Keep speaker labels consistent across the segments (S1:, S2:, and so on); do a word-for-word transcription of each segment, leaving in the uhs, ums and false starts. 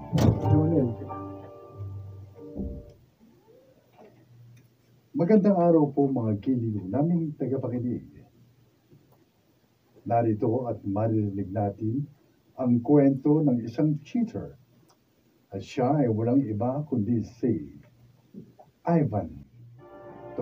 S1: Jonel, magandang araw po mga giliw naming tagapakinig. Narito at maririnig natin ang kwento ng isang cheater at siya ay walang iba kundi si Ivan. Ito.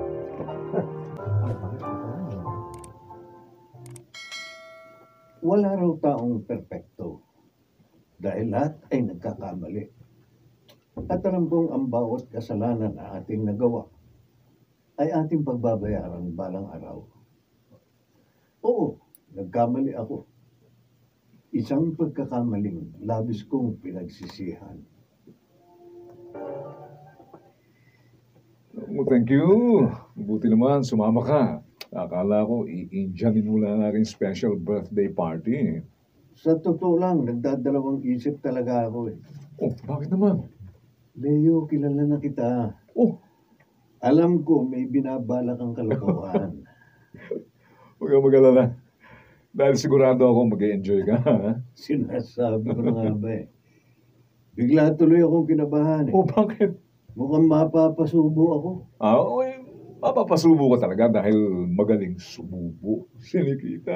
S2: Wala raw taong perpekto dahil lahat ay nagkakamali. At alam kong ang bawat kasalanan na ating nagawa ay ating pagbabayaran balang araw. Oo, nagkamali ako. Isang pagkakamaling labis kong pinagsisihan.
S3: Oh, thank you. Buti naman, sumama ka. Akala ko, i-Indianin mo lang aking special birthday party.
S2: Sa totoo lang, nagdadalawang isip talaga ako eh.
S3: Oh, bakit naman?
S2: Leo, kilala na kita.
S3: Oh,
S2: Alam ko may binabalak ang kalokohan.
S3: huwag kang mag-alala. Dahil sigurado ako mag-enjoy ka. ha?
S2: Sinasabi ko na nga ba eh. Bigla tuloy akong kinabahan eh.
S3: Oh, bakit?
S2: Mukhang mapapasubo ako.
S3: Ah, oh, eh, mapapasubo ka talaga dahil magaling sumubo. Sinikita.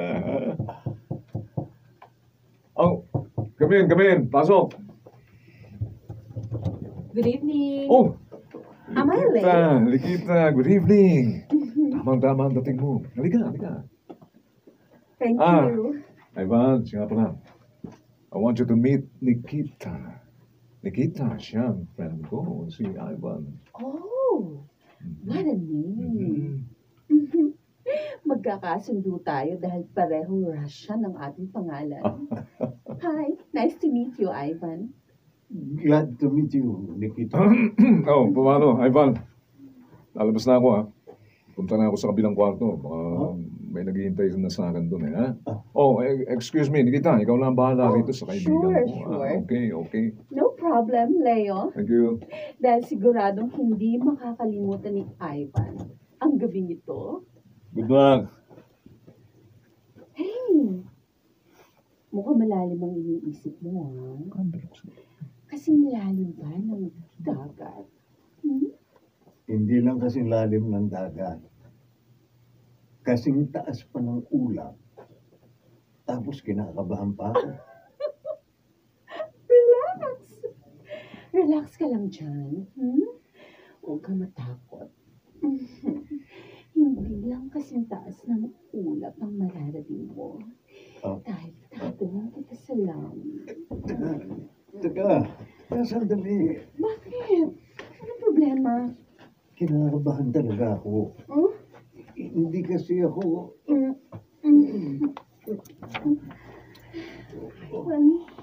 S3: Oh, come in, come in. Pasok.
S4: Good evening.
S3: Oh,
S4: Am I
S3: Likita, Likita, good evening. Tamang-tama ang dating mo. Halika, halika.
S4: Thank
S3: Ah.
S4: you.
S3: Ivan, siya nga pala. I want you to meet Nikita. Nikita, siya ang friend ko, si Ivan.
S4: Oh, what a name.
S3: Mhm.
S4: Magkakasundo tayo dahil parehong Russian ang ating pangalan. Hi, nice to meet you, Ivan.
S2: Glad to meet you, Nikita.
S3: Oh, paano, Ivan? Lalabas na ako, ha? Punta na ako sa kabilang kwarto. Baka may naghihintay na sa akin doon, eh, ha? Oh, eh, excuse me, Nikita, ikaw lang ang bahala
S4: Oh,
S3: rito sa kaibigan
S4: sure,
S3: ko.
S4: sure.
S3: Ah, okay, okay.
S4: No problem, Leo.
S3: Thank you.
S4: Dahil siguradong hindi makakalimutan ni Ivan ang gabing ito.
S3: Good luck.
S4: Hey, mukhang malalim ang iniisip mo, ha? Kasing lalim ba ng dagat? Hmm?
S2: Hindi lang kasing lalim ng dagat. Kasing taas pa ng ulap. Tapos kinakabahan pa ako.
S4: Relax! Relax ka lang dyan. Hmm? Huwag ka matakot. Hindi lang kasing taas ng ulap ang mararating mo.
S2: Oh.
S4: Dahil tatanong kita sa langit.
S2: Teka, teka, teka, sandali.
S4: Bakit? Anong problema?
S2: Kinakabahan talaga ako.
S4: Hmm?
S2: Hindi kasi ako...
S4: Mm. Mm. Ivan?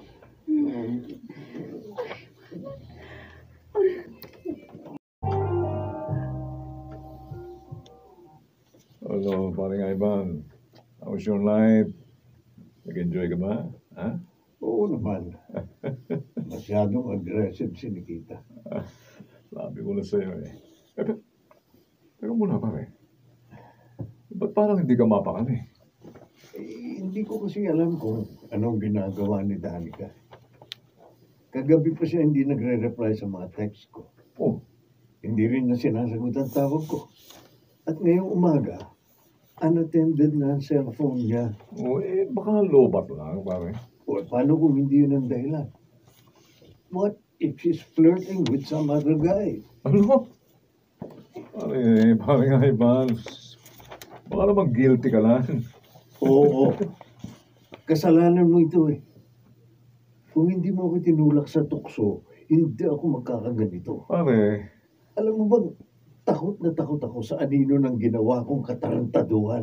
S3: Hello, paring Ivan. How was your night? Nag-enjoy ka ba? Ha?
S2: Oo naman. Masyadong aggressive si Nikita.
S3: Sabi ko na sa'yo eh. Eh, pero, pero muna pare. Ba't parang hindi ka mapakali?
S2: Eh, hindi ko kasi alam kung anong ginagawa ni Danica. Kagabi pa siya hindi nagre-reply sa mga text ko.
S3: Oh,
S2: Hindi rin na sinasagot ang tawag ko. At ngayong umaga, unattended na ang cellphone niya.
S3: oh eh, baka lobat lang, pare.
S2: O paano kung hindi yun ang dahilan? What if she's flirting with some other guy?
S3: Ano? Pare, paring Ivan. Baka naman guilty ka lang.
S2: Oo, kasalanan mo ito eh. Kung hindi mo ako tinulak sa tukso, hindi ako magkakaganito.
S3: Pare,
S2: Alam mo bang, takot na takot ako sa anino ng ginawa kong katarantaduhan.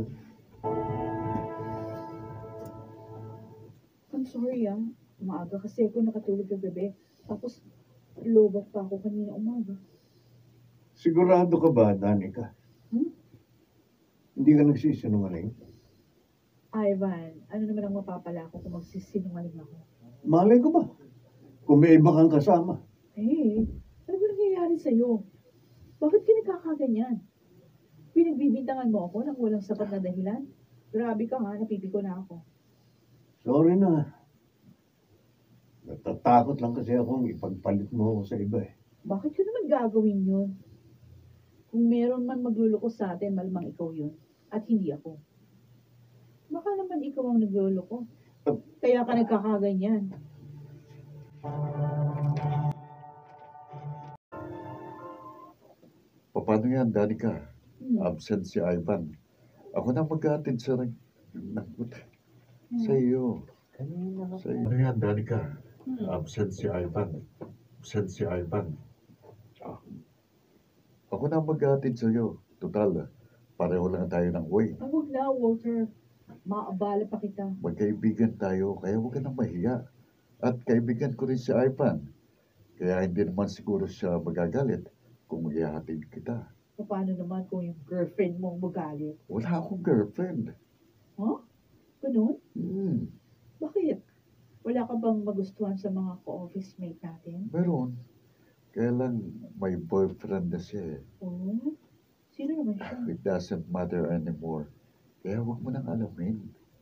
S5: I'm sorry ah. Maaga kasi ako nakatulog kagabi. Tapos, lobak pa ako kanina umaga.
S2: Sigurado ka ba, Danica?
S5: Hmm?
S2: Hindi ka nagsisinungaling?
S5: Ivan, ano naman ang mapapala ko kung magsisinungaling ako?
S2: Malay ko ba? Kung may iba kang kasama.
S5: Eh, ano ba nangyayari sa'yo? Bakit ka nagkakaganyan? Pinagbibintangan mo ako nang walang sapat na dahilan? Grabe ka ha, napipiko na ako.
S2: Sorry na. Natatakot lang kasi akong ipagpalit mo ako sa iba eh.
S5: Bakit ko naman gagawin yun? Kung meron man magluloko sa atin, malamang ikaw yun. At hindi ako. Baka naman ikaw ang nagluloko. Kaya ka nagkakaganyan.
S6: Paano yan, Danica?
S5: Hmm.
S6: Absent si Ivan. Ako na mag-atid sa rin. Sa iyo. Sa iyo. Ano yan, Danica?
S5: Hmm.
S6: Absent si Ivan. Absent si Ivan. Ah. Ako na mag-atid sa iyo. Total, pareho lang tayo ng way.
S5: Ah, huwag na, Walter. Maabala pa kita.
S6: Magkaibigan tayo, kaya huwag ka nang mahiya. At kaibigan ko rin si Ivan. Kaya hindi naman siguro siya magagalit kung ihahatid kita.
S5: Paano naman kung yung girlfriend mo ang magalit?
S6: Wala akong girlfriend.
S5: Huh? Ganun?
S6: Hmm,
S5: Bakit? Wala ka bang magustuhan sa mga co-office mate natin?
S6: meron. Kaya lang may boyfriend na siya eh.
S5: Oh? Sino naman siya?
S6: It doesn't matter anymore. Kaya huwag mo nang alamin.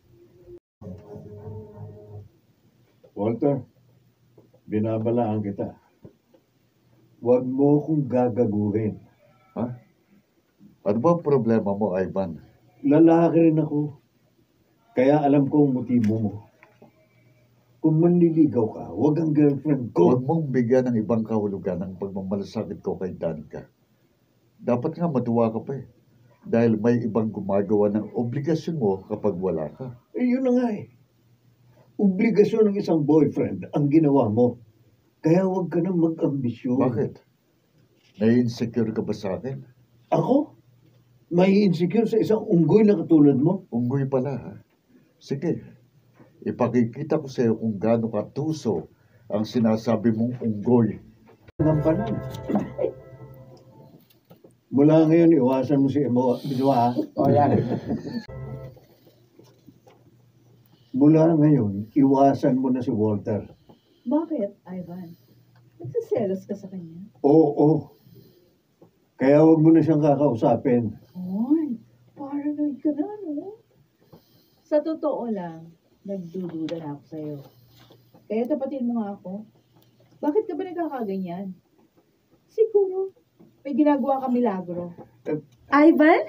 S2: Walter, binabalaan kita. Huwag mo akong gagaguhin.
S6: Ha? Ano ba ang problema mo, Ivan?
S2: Lalaki rin ako. Kaya alam ko ang motibo mo. Kung manliligaw ka, huwag ang girlfriend
S6: Huwag
S2: ko.
S6: mong bigyan ng ibang kahulugan ng pagmamalasakit ko kay Danica. Dapat nga matuwa ka pa eh. Dahil may ibang gumagawa ng obligasyon mo kapag wala ka.
S2: Eh, yun na nga eh. Obligasyon ng isang boyfriend ang ginawa mo. Kaya huwag ka nang mag-ambisyon.
S6: Bakit? Nai-insecure ka ba sa akin?
S2: Ako? May insecure sa isang unggoy na katulad mo?
S6: Unggoy pala ha? Sige, ipakikita ko sa iyo kung gaano katuso ang sinasabi mong unggoy.
S2: Gampanan. Mula ngayon, iwasan mo si Emo. Bidwa,
S7: O yan.
S2: Mula ngayon, iwasan mo na si Walter.
S5: Bakit, Ivan? Nagsiselos ka sa kanya?
S2: Oo, oo. Kaya huwag mo na siyang kakausapin.
S5: Ay, paranoid ka na, no? Sa totoo lang, nagdududa na ako sa'yo. Kaya tapatin mo nga ako. Bakit ka ba nagkakaganyan? Siguro, may ginagawa ka milagro.
S4: Ivan?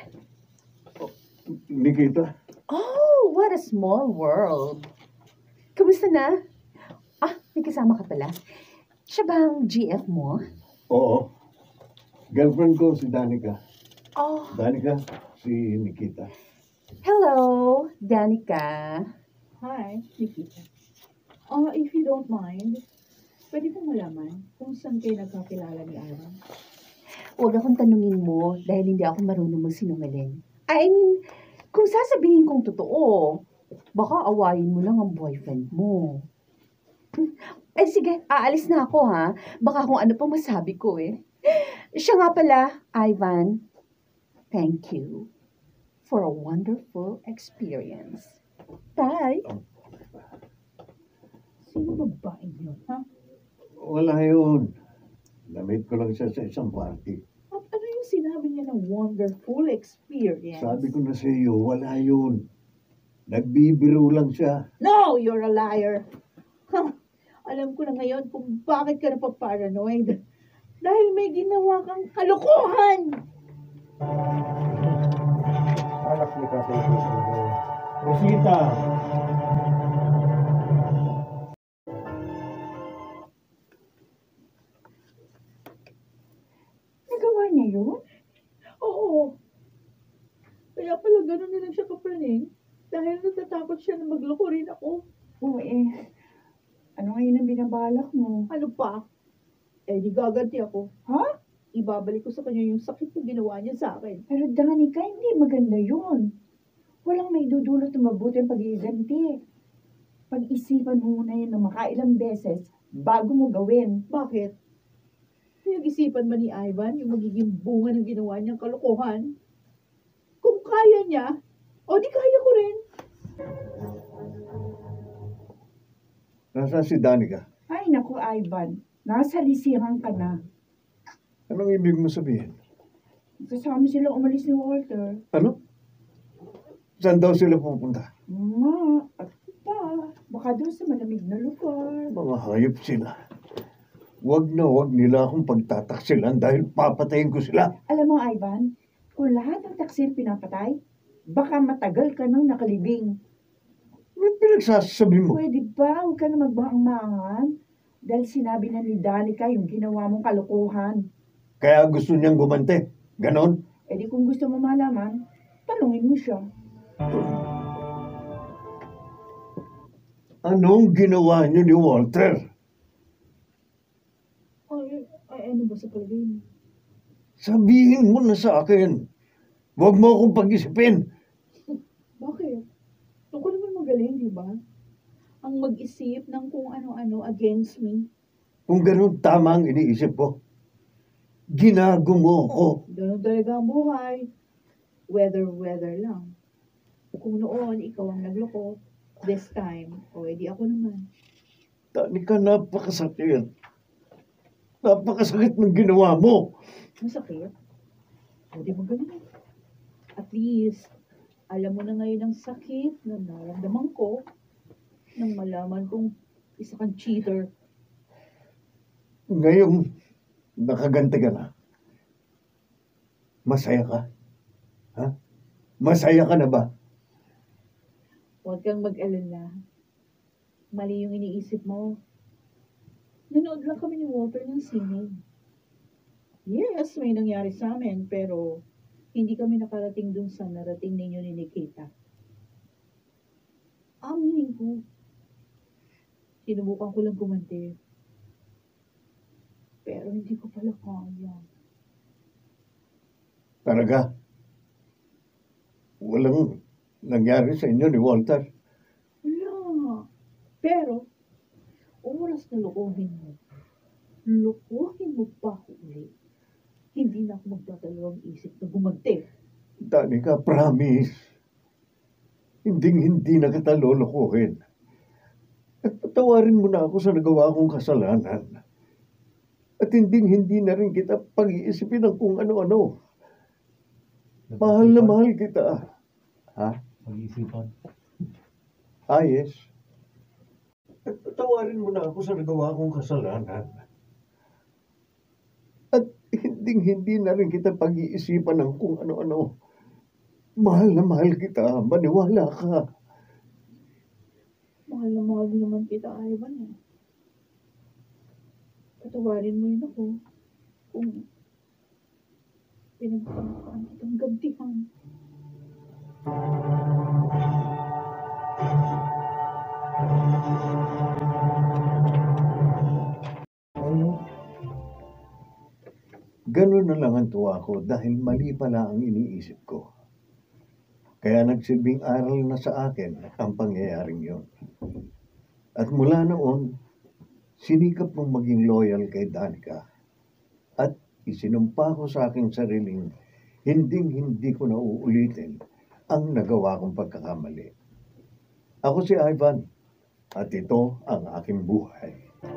S2: Nikita,
S4: Oh, what a small world. Kamusta na? Ah, may kasama ka pala. Siya ba ang G F mo?
S2: oo. Girlfriend ko si Danica.
S4: Oh,
S2: Danica, si Nikita.
S4: hello, Danica.
S5: Hi, Nikita. Ah, if you don't mind, pwede ko malaman kung saan kayo nagkakilala ni Ivan?
S4: Huwag akong tanungin mo dahil hindi ako marunong magsinungaling. I mean, kung sasabihin kong totoo, baka awayin mo lang ang boyfriend mo. Ay sige, aalis na ako ha. Baka kung ano pang masabi ko eh. Siya nga pala, Ivan, thank you for a wonderful experience. Bye!
S5: Sino babae yun, ha?
S2: Wala yun. Namit ko lang siya sa isang party.
S5: At ano yung sinabi niya ng wonderful experience?
S2: Sabi ko na sa iyo, wala yun. Nagbibiro lang siya.
S5: No, you're a liar. Huh. Alam ko na ngayon kung bakit ka napaparanoid. Dahil may ginawa kang kalokohan.
S7: Anak ni Kasi. Rosita.
S5: Nagawa niya yun? Oo. Kaya pala gano'n na lang siya kapraning. Dahil natatakot siya na magloko rin ako.
S8: Oo eh. Ano ngayon ang binabalak mo?
S5: Ano pa? Eh, di gaganti ako.
S8: Ha?
S5: Ibabalik ko sa kanya yung sakit na ginawa niya sa akin.
S8: Pero Danica, hindi maganda yun. Walang may dudulot na mabuti ang pag-iiganti. Pag-isipan mo muna yun ng makailang beses bago mo gawin.
S5: Bakit? Pinag-isipan ba ni Ivan yung magiging bunga ng ginawa niyang kalokohan? Kung kaya niya, o di kaya ko rin.
S2: Nasaan si Danica?
S8: Ay naku, Ivan. Nasa lisihan ka na.
S2: Anong ibig mo sabihin?
S8: Kasama sila umalis ni Walter.
S2: Ano? Saan daw sila pupunta?
S8: Ma, at pa. Baka doon sa malamig na lugar.
S2: Mga hayop sila. Huwag na huwag nila akong pagtataksilan dahil papatayin ko sila.
S8: Alam mo, Ivan, kung lahat ng taksil pinapatay, baka matagal ka nang nakalibing.
S2: Ano pinagsasabi mo?
S8: Pwede ba huwag ka na magbaang-maangan? Dahil sinabi na ni Danica yung ginawa mong kalokohan.
S2: Kaya gusto niyang gumante. Ganon?
S8: E di kung gusto mo malaman, tanungin mo siya.
S2: Anong ginawa niyo ni Walter?
S5: Ay, ay, ano ba sa palagay mo?
S2: Sabihin mo na sa akin. Huwag mo akong pag-isipin.
S5: Bakit? Ako naman magaling, di ba? Ang mag-isip ng kung ano-ano against me.
S2: Kung ganon tama ang iniisip ko. Ginago mo ako.
S5: Ganun talaga ang buhay. Weather-weather lang. Kung noon, ikaw ang nagloko, this time, o edi ako naman.
S2: Danica, napakasakit. Napakasakit ng ginawa mo.
S5: Masakit. O di ba ganun? At least, alam mo na ngayon ang sakit na naramdaman ko nang malaman kong isa kang cheater.
S2: Ngayong nakaganti ka na, masaya ka? Ha? Masaya ka na ba?
S5: Huwag kang mag-alala. Mali yung iniisip mo. Nanood lang kami ni Walter ng sine. Yes, may nangyari sa amin, pero hindi kami nakarating dun sa narating ninyo ni Nikita. Aminin ko. Sinubukan ko lang kumante. Pero hindi ko pala kaya.
S2: Talaga? Walang nangyari sa inyo ni Walter?
S5: Wala. Pero, oras na lokohin mo. Lokohin mo pa ako ulit. Hindi na ako magdadalawang isip na gumante.
S2: Danica, promise. Hinding-hindi na kita lolokohin. At patawarin mo na ako sa nagawa kong kasalanan. At hinding-hindi na rin kita pag-iisipin ng kung ano-ano. Mahal na mahal kita. Ha?
S7: Pag-iisipan.
S2: Ah, yes. At patawarin mo na ako sa nagawa kong kasalanan. At hinding-hindi na rin kita pag-iisipan ng kung ano-ano. Mahal na mahal kita. Maniwala ka.
S5: Mahal na mahal naman kita, Ivan eh. Patawarin mo yun ako kung pinagpapaan kitang gantihan.
S2: Ganun na lang ang tuwa ko dahil mali pala ang iniisip ko. Kaya nagsilbing aral na sa akin ang pangyayaring yun. At mula noon, sinikap mong maging loyal kay Danica. At isinumpa ko sa aking sariling hinding-hindi ko na uulitin ang nagawa kong pagkakamali. Ako si Ivan at ito ang aking buhay.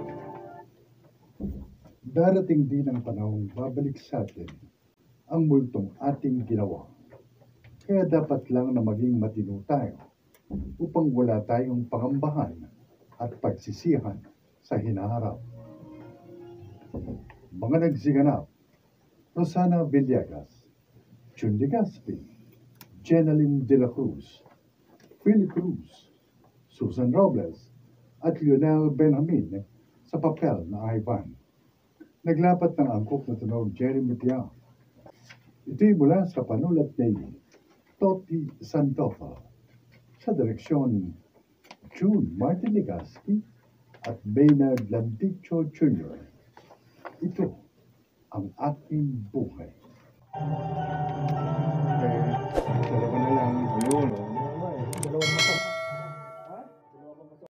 S1: Darating din ang panahong babalik sa atin ang multong ating ginawa. Kaya dapat lang na maging matino tayo upang wala tayong pangambahan at pagsisihan sa hinaharap. Mga nagsiganap, Rosana Villegas, Chun Legaspi, Jenaline de la Cruz, Phil Cruz, Susan Robles, at Lionel Benjamin sa papel na Ivan. Naglapat ng angkop na tunog Jeremy Tiang. Ito'y mula sa panulat ni Toti Sandoval sa direksyon June Martin Legaspi at Maynard Landicho Junior Ito ang aking buhay.